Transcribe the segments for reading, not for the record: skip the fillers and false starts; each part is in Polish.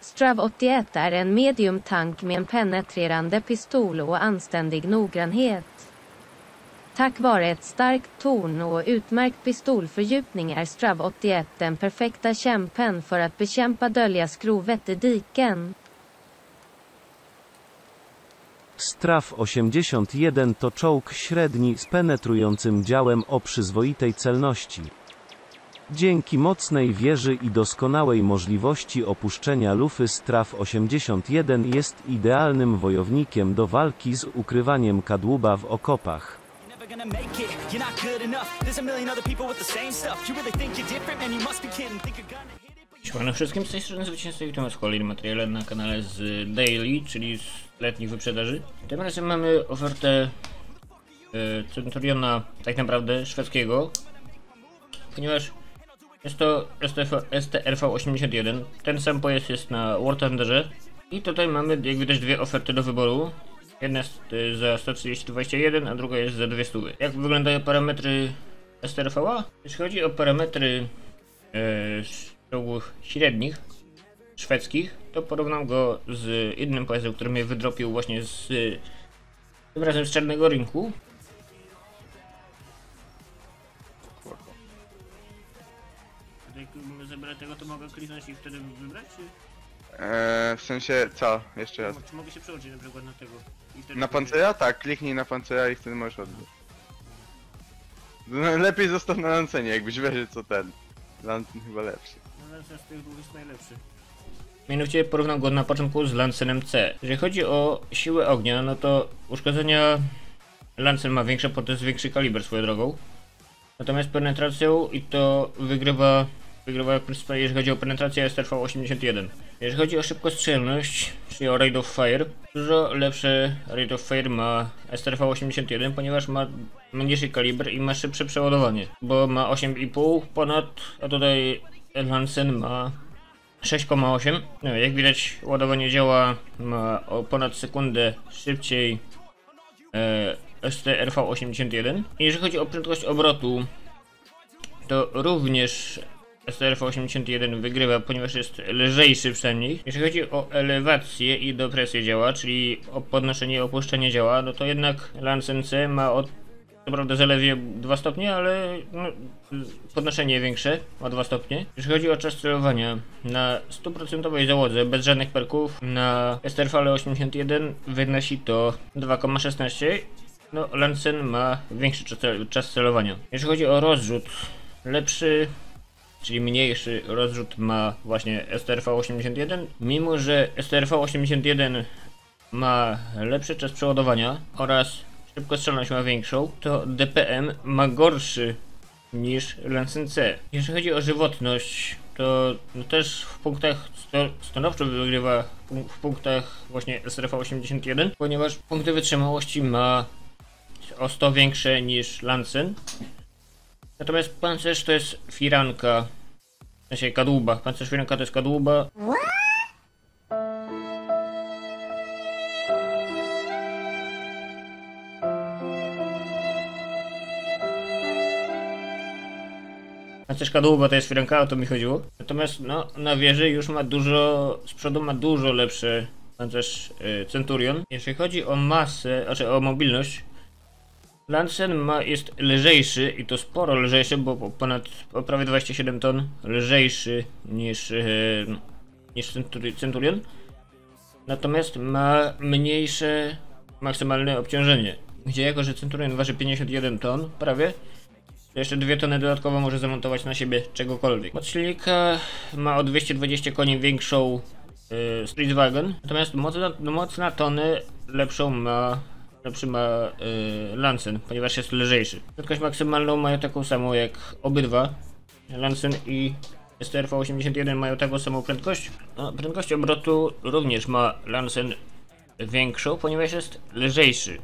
Strav 81 är en medium tank med en penetrerande pistol och anständig noggrannhet. Tack vare ett starkt torn och utmärkt pistolfördjupning är Strav 81 den perfekta kämpen för att bekämpa dölja skrovet i diken. Strav 81 to czołg średni z penetrującym działem o przyzwoitej celności. Dzięki mocnej wieży i doskonałej możliwości opuszczenia lufy Strav 81 jest idealnym wojownikiem do walki z ukrywaniem kadłuba w okopach. Siemano wszystkim, z tej strony Zwycięzcy, witam was w kolejnym materiale na kanale z Daily, czyli z letnich wyprzedaży. Tym razem mamy ofertę Centuriona, tak naprawdę szwedzkiego, ponieważ jest to STRV-81. Ten sam pojazd jest na War Thunderze i tutaj mamy, jak widać, dwie oferty do wyboru. Jedna jest za 130-21, a druga jest za 200. Jak wyglądają parametry STRV-a? Jeśli chodzi o parametry czołgów średnich, szwedzkich, to porównam go z innym pojazdem, który mnie wydropił właśnie tym razem z czarnego rynku. Jak mogę zebrać tego, to mogę kliknąć i wtedy wybrać, czy? W sensie co? Jeszcze raz. Czy mogę się przełączyć na przykład na tego? Na pancerza? Tak, kliknij na pancerza i wtedy możesz odbyć. No, lepiej zostaw na lancenie, jakbyś wiedział co ten. Lancen chyba lepszy. No Lancen z tych dwóch jest najlepszy. Mianowicie porównam go na początku z Lancenem C. Jeżeli chodzi o siłę ognia, no to uszkodzenia Lancen ma większe, bo to jest większy kaliber swoją drogą. Natomiast penetracją i to wygrywa jeżeli chodzi o penetrację STRV-81. Jeżeli chodzi o szybkostrzelność, czyli o Rate of Fire, dużo lepsze Rate of Fire ma STRV-81, ponieważ ma mniejszy kaliber i ma szybsze przeładowanie, bo ma 8,5 ponad, a tutaj Lancen ma 6,8. No, jak widać, ładowanie działa ma o ponad sekundę szybciej STRV-81. Jeżeli chodzi o prędkość obrotu, to również STRV-81 wygrywa, ponieważ jest lżejszy przynajmniej. Jeżeli chodzi o elewację i depresję działa, czyli o podnoszenie i opuszczenie działa, no to jednak Lancen C ma co prawda zaledwie 2 stopnie, ale no, podnoszenie większe, o 2 stopnie. Jeżeli chodzi o czas celowania, na 100% załodze, bez żadnych perków, na STRV-81 wynosi to 2,16. No, Lancen ma większy czas celowania. Jeżeli chodzi o rozrzut, lepszy, czyli mniejszy rozrzut ma właśnie STRV-81, mimo że STRV-81 ma lepszy czas przeładowania oraz szybkostrzelność ma większą, to DPM ma gorszy niż Lancen C. Jeżeli chodzi o żywotność, to no też w punktach stanowczo wygrywa w punktach właśnie STRV-81, ponieważ punkty wytrzymałości ma o 100 większe niż Lancen. Natomiast pancerz to jest firanka, w sensie kadłuba. Pancerz firanka to jest kadłuba. Pancerz kadłuba to jest firanka, o to mi chodziło. Natomiast no, na wieży już ma dużo, z przodu ma dużo lepszy pancerz Centurion. Jeżeli chodzi o masę, znaczy o mobilność, Lancen jest lżejszy i to sporo lżejszy, bo o prawie 27 ton lżejszy niż Centurion. Natomiast ma mniejsze maksymalne obciążenie, gdzie jako że Centurion waży 51 ton prawie, to jeszcze 2 tony dodatkowo może zamontować na siebie czegokolwiek. Moc silnika ma o 220 koni większą Streetwagen, natomiast moc na tony lepszy ma Lancen, ponieważ jest lżejszy. Prędkość maksymalną mają taką samą jak obydwa. Lancen i STRV-81 mają taką samą prędkość. No, prędkość obrotu również ma Lancen większą, ponieważ jest lżejszy.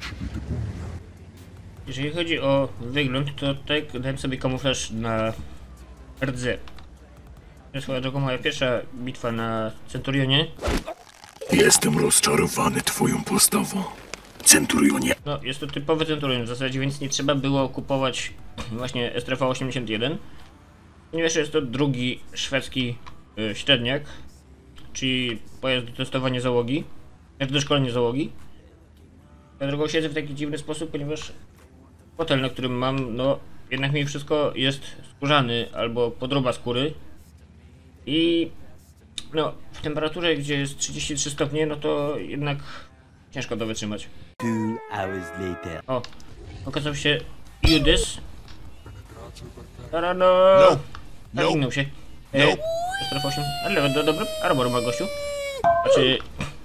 Jeżeli chodzi o wygląd, to tutaj dałem sobie kamuflaż na rdze. To jest swoją drogą moja pierwsza bitwa na Centurionie. Jestem rozczarowany twoją postawą, Centurionie. No, jest to typowy Centurion w zasadzie, więc nie trzeba było kupować właśnie STRV-81, ponieważ jest to drugi szwedzki średniak, czyli pojazd do testowania załogi, do szkolenia załogi. Dlatego siedzę w taki dziwny sposób, ponieważ fotel, na którym mam, no jednak mi wszystko jest skórzany albo podroba skóry. I no, w temperaturze, gdzie jest 33 stopnie, no to jednak ciężko to wytrzymać. 2 hours later. O, okazał się Judas. Tarano! Zaginął się. Stref 8. Ale dobry armor ma gościu. Znaczy...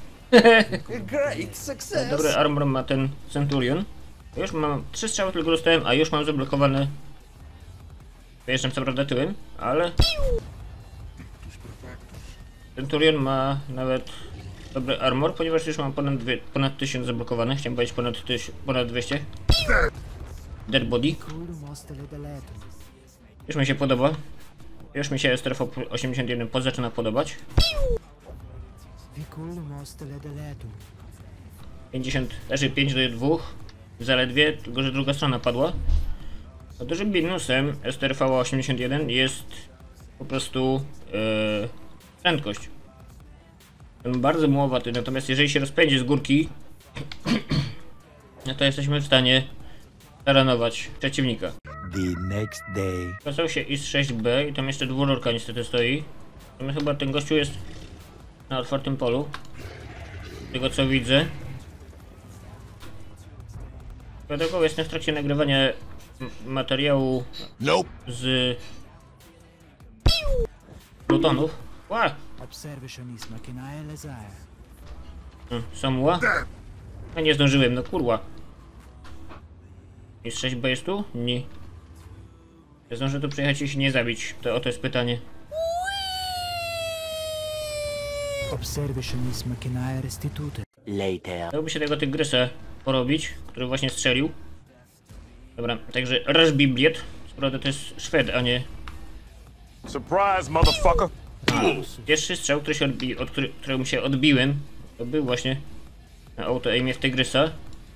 dobry armor ma ten Centurion. Już mam 3 strzały tylko dostałem, a już mam zablokowane. Wyjeżdżam co prawda tyłem, ale... Centurion ma nawet dobry armor, ponieważ już mam ponad 1000 zablokowanych. Chciałem powiedzieć ponad 200. Dead body. Już mi się podoba. Już mi się strefa 81 zaczyna podobać. 50, znaczy 5 do 2. Zaledwie, tylko że druga strona padła. A dużym minusem STRV 81 jest po prostu prędkość. Ten bardzo mułowaty, natomiast jeżeli się rozpędzi z górki, no to jesteśmy w stanie taranować przeciwnika. The next day. Okazał się IS-6B i tam jeszcze dwururka niestety stoi. Natomiast chyba ten gościu jest na otwartym polu. Z tego co widzę. Dlatego jestem w trakcie nagrywania materiału z plutonów. Ła! Samuła? A nie zdążyłem, no kurwa. Jest 6B jest tu? Nie. Ja zdążę tu przyjechać i się nie zabić. To oto jest pytanie. Later. Dałoby się tego tygrysa porobić, który właśnie strzelił. Dobra, także Rush Bibliet. Prawda to jest Szwed, a nie... Surprise, motherfucker! Pierwszy strzał, który się któremu się odbiłem, to był właśnie na auto-aimie w tygrysa.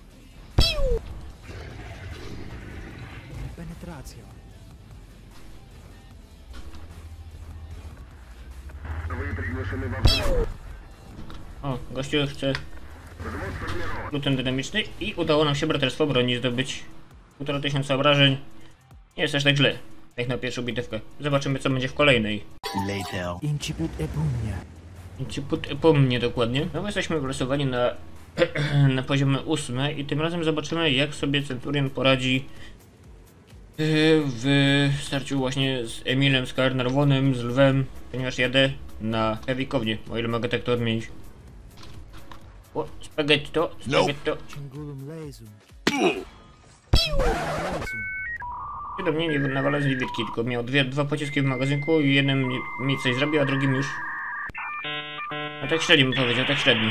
O, gościu chce pluton dynamiczny i udało nam się braterstwo broni zdobyć 1500 obrażeń. Nie jest aż tak źle, jak na pierwszą bitewkę. Zobaczymy co będzie w kolejnej. Later. Inciput epomnie dokładnie. No jesteśmy wylosowani na, na poziomie 8 i tym razem zobaczymy jak sobie Centurion poradzi w starciu właśnie z Emilem, z Carnarvonem, z Lwem, ponieważ jadę na Heavikownię, o ile mogę tak to odmienić. O, spaghetto. Do mnie nie nawala z niewidki, tylko miał dwa pociski w magazynku i jeden mi coś zrobił, a drugim już... A tak średnio bym powiedział, tak średnio.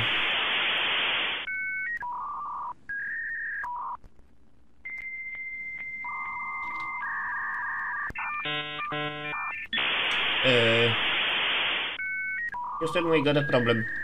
Jest ten mój gada problem.